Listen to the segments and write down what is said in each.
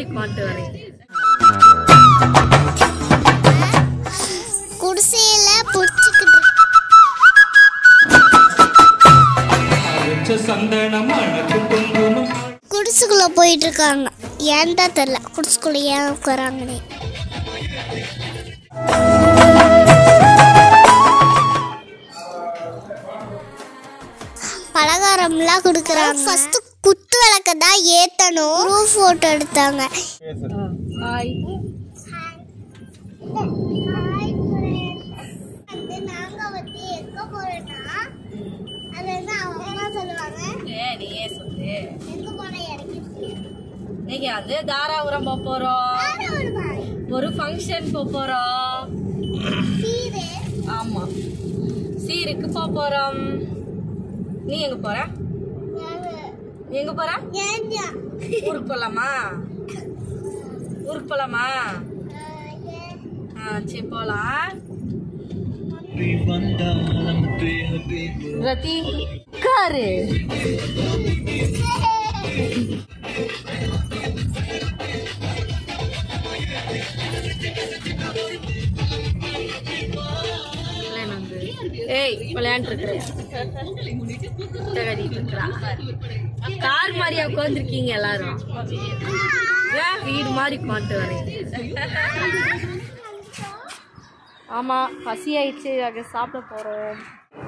கொண்டு வரேன். குடிசையில புடிச்சுக்கிட்டு குடிசுக்குள்ள போயிட்டு இருக்காங்க. ஏன்டா தெரியல குடிசுக்குள்ள ஏன் உட்காராங்கன்னு. பலகாரம்லாம் கொடுக்குறாங்க. ஃபர்ஸ்ட் குத்து விளக்க தான் ஏத்தணும். ப்ரூஃப் போட்டோ எடுத்தாங்க. நாங்க வந்து எங்க போறோம்னா அது வந்து அவங்க சொல்லுவாங்க. நீயே சொல்லு. எங்க போனா இறக்கி நீங்க அது தாராபுரம் போக போறோம். ஒரு ஃபங்க்ஷன் போறோம். ஆமா சீருக்கு போறோம். நீ எங்க போற? எங்க போற? ஊருக்கு போலாமா? ஊருக்கு போலாமா? சரி போலாம். ரதி காரு விளையாண்டு கார் மாதிரியா உட்காந்துருக்கீங்க எல்லாரும். வீடு மாதிரி கொண்டு வரேன். ஆமா பசி ஆயிடுச்சு. அங்க சாப்பிட போறோம்.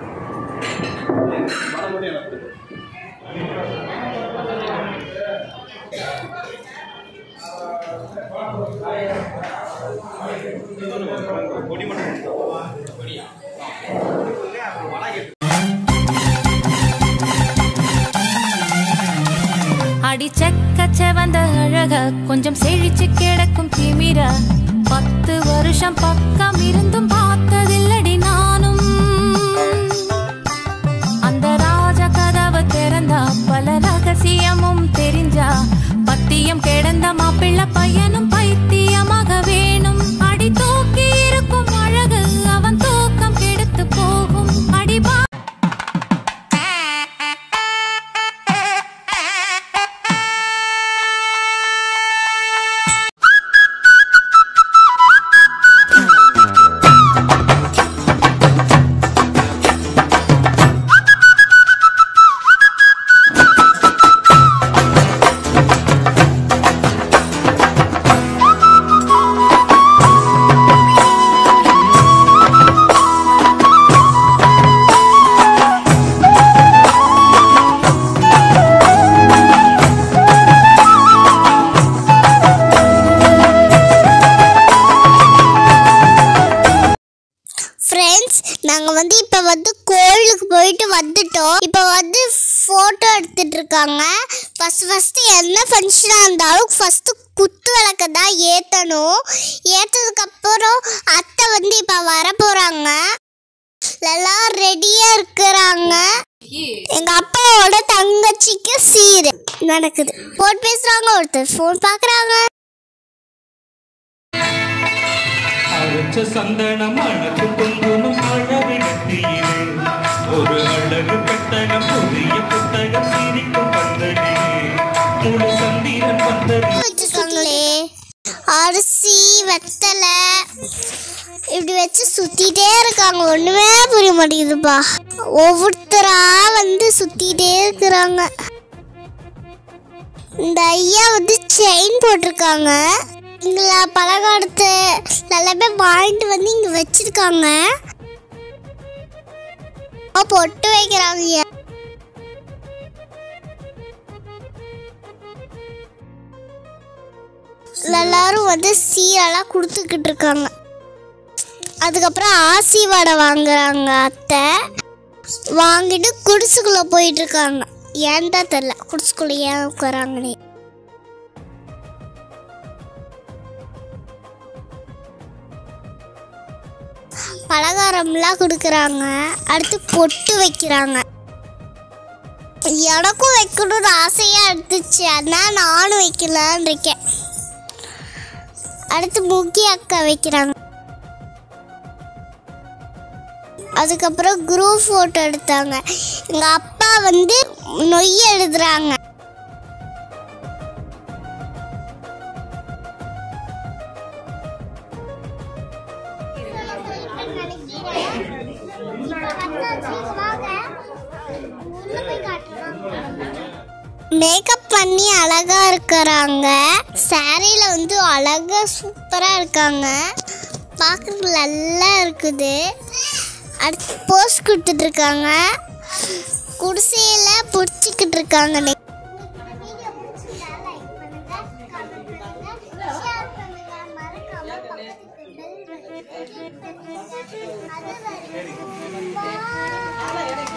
அடிச்சக்க செவந்த அழக கொஞ்சம் செழிச்சு கிடக்கும் திமிரா 10 வருஷம் பக்கம் இருந்தும் பார்த்ததில்லடி நானும். அந்த ராஜ கதவை திறந்தா பல ரகசியமும் தெரிஞ்சா பத்தியம் கிடந்த மாப்பிள்ள பையனும் பைத்தியமாக வேணும். அடி தூக்கி இருக்கும் அழகு அவன் தூக்கம் கெடுத்து போகும். அடிபா நாங்க வந்து இப்ப வந்து கோயிலுக்கு போயிட்டு வந்துட்டோம். இப்ப வந்து போட்டோ எடுத்துட்டு இருக்காங்க. ஃபர்ஸ்ட் என்ன ஃபங்க்ஷனா இருந்தாலும் ஃபர்ஸ்ட் குத்து விளக்க தான் ஏத்தணும். ஏத்ததுக்கு அப்புறம் அத்தை வந்து இப்ப வர போறாங்க. எல்லாம் ரெடியா இருக்கிறாங்க. எங்க அப்பாவோட தங்கச்சிக்கு சீரு நடக்குது. போன் பேசுறாங்க. ஒருத்தர் போன் பாக்குறாங்க. ஒரு அழகு பெட்டகம் புதிய புத்தகம் சிரிக்கும் வந்ததே முழு சந்திரன் வந்தது. வச்சிருக்காங்களே அரிசி வெத்தலை இப்படி வச்சு சுத்திட்டே இருக்காங்க. ஒண்ணுமே புரிய மாட்டேங்குதுப்பா. ஒவ்வொருத்தரா வந்து சுத்திட்டே இருக்கிறாங்க. இந்த ஐயா வந்து செயின் போட்டிருக்காங்க. இங்க பலகாரத்தை நல்ல பேர் வாங்கிட்டு வந்து இங்க வச்சிருக்காங்க. பொட்டு வைக்கிறாங்க. எல்லாரும் வந்து சீரெல்லாம் கொடுத்துக்கிட்டு இருக்காங்க. அதுக்கப்புறம் ஆசீர்வாதம் வாங்குறாங்க. அத்தை வாங்கிட்டு குடிசுக்குள்ள போயிட்டு இருக்காங்க. ஏன்டா தெரியல குடிசுக்குள்ள ஏன் உட்காராங்கன்னு. பலகாரம்லாம் கொடுக்குறாங்க. அடுத்து பொட்டு வைக்கிறாங்க. எனக்கும் வைக்கணும்னு ஆசையா இருந்துச்சு. அதனால நானும் வைக்கலான்னு இருக்கேன். அடுத்து முக்கிய அக்கா வைக்கிறாங்க. அதுக்கப்புறம் குரூப் போட்டோ எடுத்தாங்க. எங்க அப்பா வந்து நொய் எழுதுறாங்க. மேக்கப் பண்ணி அழகா இருக்கிறாங்க. சாரியில வந்து அழகா சூப்பரா இருக்காங்க. பார்க்கறதுக்கு நல்லா இருக்குது. அடுத்து போஸ் கொடுத்துட்டு இருக்காங்க. குடிசையில பிடிச்சிக்கிட்டு இருக்காங்க. அது